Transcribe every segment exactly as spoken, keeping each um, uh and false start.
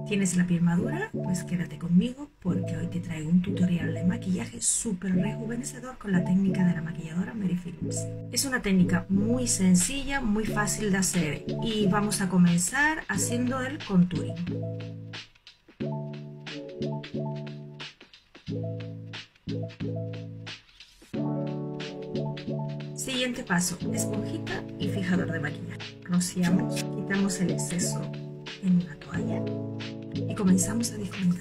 ¿Tienes la piel madura? Pues quédate conmigo porque hoy te traigo un tutorial de maquillaje súper rejuvenecedor con la técnica de la maquilladora Mary Phillips. Es una técnica muy sencilla, muy fácil de hacer y vamos a comenzar haciendo el contouring. Siguiente paso, esponjita y fijador de maquillaje. Rociamos, quitamos el exceso en una toalla y comenzamos a difuminar.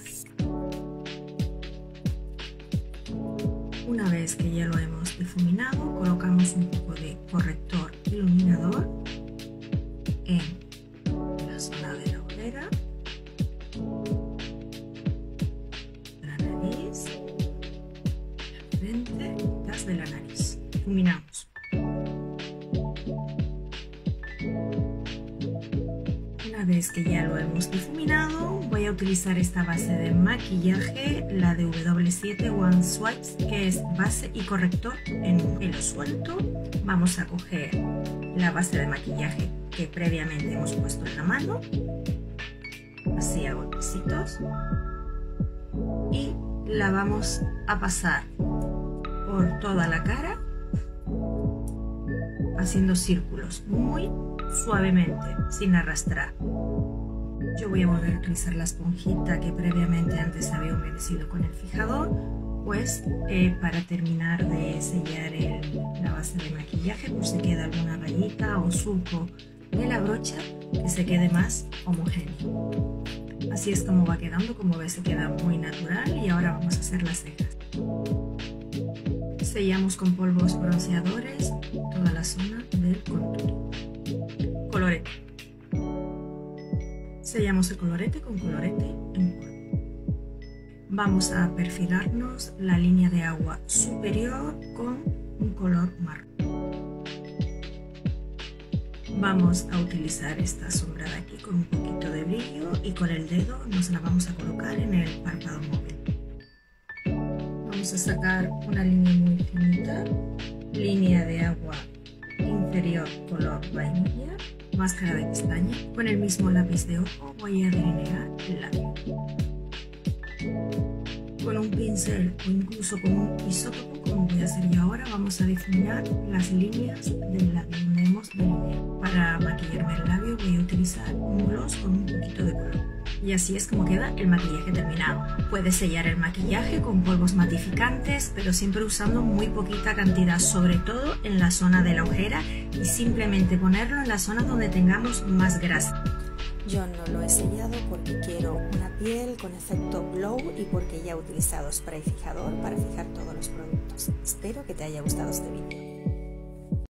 Una vez que ya lo hemos difuminado, colocamos un poco de corrector iluminador en la zona de la ojera, la nariz, la frente, detrás de la nariz. Difuminamos. Una vez que ya lo hemos difuminado, voy a utilizar esta base de maquillaje, la de W siete One Swipes, que es base y corrector en pelo suelto. Vamos a coger la base de maquillaje que previamente hemos puesto en la mano, así a golpecitos, y la vamos a pasar por toda la cara, haciendo círculos muy suavemente, sin arrastrar. Yo voy a volver a utilizar la esponjita que previamente antes había humedecido con el fijador, pues eh, para terminar de sellar el, la base de maquillaje, por si queda alguna rayita o surco de la brocha, que se quede más homogéneo. Así es como va quedando, como ves se queda muy natural. Y ahora vamos a hacer las cejas. Sellamos con polvos bronceadores toda la zona del contorno. Colorete. Sellamos el colorete con colorete en polvo. Vamos a perfilarnos la línea de agua superior con un color marrón. Vamos a utilizar esta sombra de aquí con un poquito de brillo y con el dedo nos la vamos a colocar en el párpado móvil. Vamos a sacar una línea muy finita, línea de agua inferior color vainilla, máscara de pestaña. Con el mismo lápiz de ojo voy a delinear el labio. Con un pincel o incluso con un isótopo, como voy a hacer yo ahora, vamos a difuminar las líneas del labio donde hemos delineado. Para maquillarme el labio voy a utilizar un gloss con un poquito de color. Y así es como queda el maquillaje terminado. Puedes sellar el maquillaje con polvos matificantes, pero siempre usando muy poquita cantidad, sobre todo en la zona de la ojera, y simplemente ponerlo en la zona donde tengamos más grasa. Yo no lo he sellado porque quiero una piel con efecto glow y porque ya he utilizado spray fijador para fijar todos los productos. Espero que te haya gustado este vídeo.